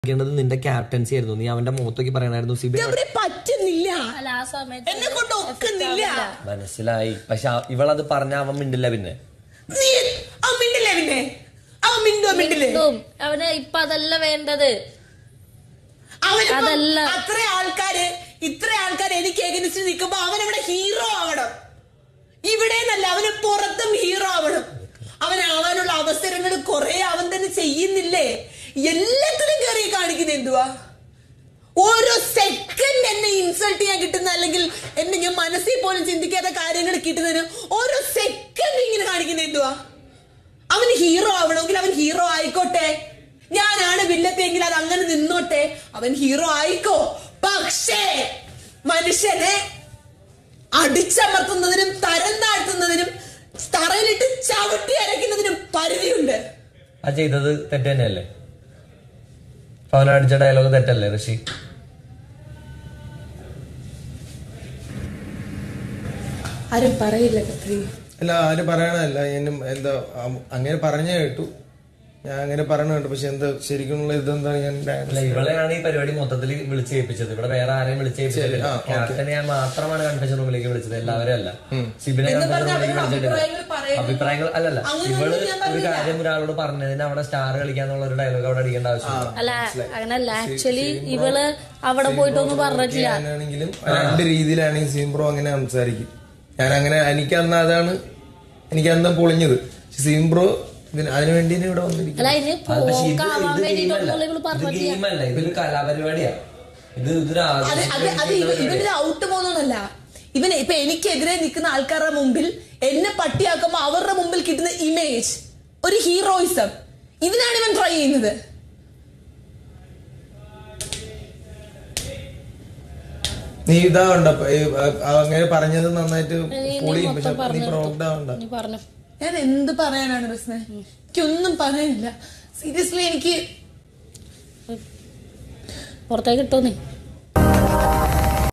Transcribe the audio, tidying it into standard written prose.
നിന്റെ ക്യാപ്റ്റൻസി ആയിരുന്നു. നീ അവന്റെ മുഖത്തേക്ക് പറയണായിരുന്നു പറ്റുന്നില്ല, എന്നെ കൊണ്ട് ഒക്കുന്നില്ല. മനസ്സിലായി. പക്ഷെ ഇവളത് പറഞ്ഞ അവൻ മിണ്ടില്ല. പിന്നെ അവന് ഇപ്പൊ അതല്ല വേണ്ടത്. അതല്ല ഇത്ര ആൾക്കാര് എനിക്ക് എഗനിസ്റ്റ് നിൽക്കുമ്പോ അവനവിടെ ഹീറോ ആവണം. ഇവിടെ നല്ല അവന് പുറത്തും ഹീറോ ആവണം. അവനാവാനുള്ള അവസരങ്ങൾ കുറെ അവൻ തന്നെ ചെയ്യുന്നില്ലേ? എല്ലാത്തിനും കയറി കാണിക്കുന്ന എന്തുവാ? ഓരോ സെക്കൻഡ് എന്നെ ഇൻസൾട്ട് ചെയ്യാൻ കിട്ടുന്ന, അല്ലെങ്കിൽ എന്നെ ഞാൻ മനസ്സിൽ പോലും ചിന്തിക്കാത്ത കാര്യങ്ങൾ കിട്ടുന്നതിന് ഓരോ സെക്കൻഡ് ഇങ്ങനെ കാണിക്കുന്ന എന്തുവാ? അവന് ഹീറോ ആവണമെങ്കിൽ അവൻ ഹീറോ ആയിക്കോട്ടെ. ഞാനാണ് വില്ലത്തെങ്കിൽ അത് അങ്ങനെ നിന്നോട്ടെ. അവൻ ഹീറോ ആയിക്കോ. പക്ഷേ മനുഷ്യനെ അടിച്ചമർത്തുന്നതിനും തരം താഴ്ത്തുന്നതിനും തറയിലിട്ട് ചവിട്ടി അരയ്ക്കുന്നതിനും പരിധിയുണ്ട്. ആ ചെയ്തത് തെറ്റ് തന്നെയല്ലേ? അവനടിച്ച ഡയലോഗ് തെറ്റല്ലേ ഋഷി? ആരും പറയില്ല. അല്ല, ആരും പറയണല്ല. എന്താ അങ്ങനെ പറഞ്ഞു കേട്ടു, ഞാൻ അങ്ങനെ പറഞ്ഞു കേട്ടു. പക്ഷെ എന്താ ശരിക്കുള്ള ഇതെന്താ? ഇവളെയാണ് ഈ പരിപാടി മൊത്തത്തിൽ വിളിച്ച് ഏൽപ്പിച്ചത്. ഇവിടെ വേറെ ആരെയും വിളിച്ച് ഏൽപ്പിച്ചില്ല. ക്യാപ്റ്റനെ ഞാൻ മാത്രമാണ് കൺഫെഷൻ റൂമിലേക്ക് വിളിച്ചത്, എല്ലാവരും അല്ല. സിബിനെ കൺഫെഷൻ റൂമിലേക്ക് വിളിച്ചിട്ടില്ല. അഭിപ്രായങ്ങൾ അല്ലല്ല. ഇവള് ഒരു കാര്യം ഒരാളോട് പറഞ്ഞതിന് അവിടെ സ്റ്റാർ കളിക്കാന്നുള്ള ഒരു ഡയലോഗ് അവിടെ അടിക്കേണ്ട ആവശ്യമില്ല. അല്ല, അങ്ങനല്ല. ആക്ച്വലി ഇവള് അവിടെ പോയിട്ടൊന്നും പറഞ്ഞിട്ടില്ല. ആണെങ്കിലും രണ്ട് രീതിയിലാണെങ്കിൽ സീംബ്രോ അങ്ങനെ സംസാരിക്കും. ഞാൻ അങ്ങനെ എനിക്കന്ന് അതാണ് എനിക്കന്ന് പൊളിഞ്ഞത്. സീംബ്രോ അതിനു വേണ്ടി ഇവിടെ വന്നിരിക്കും. ഇതൊരു കലാപരിപാടിയാ. ഇവനൊരു ഔട്ട് പോകുന്നതല്ല. ഇവന് ഇപ്പൊ എനിക്കെതിരെ നിൽക്കുന്ന ആൾക്കാരുടെ മുമ്പിൽ എന്നെ പട്ടിയാക്കുമ്പോ അവരുടെ മുമ്പിൽ കിട്ടുന്ന ഇമേജ്, ഒരു ഹീറോയിസം, ഇതിനാണ് ഇവൻ ട്രൈ ചെയ്യുന്നത്. നീ ഇതാവണ്ട, അങ്ങനെ പറഞ്ഞത് നന്നായിട്ട് പൊളിയും. പക്ഷെ നീ പ്രൊവോക്ഡ് ആവണ്ട. ഞാൻ എന്ത് പറയാനാണ് പ്രശ്നം? എനിക്കൊന്നും പറയാനില്ല. സീരിയസ്ലി എനിക്ക് പുറത്തേക്ക് ഇട്ടോ നീ.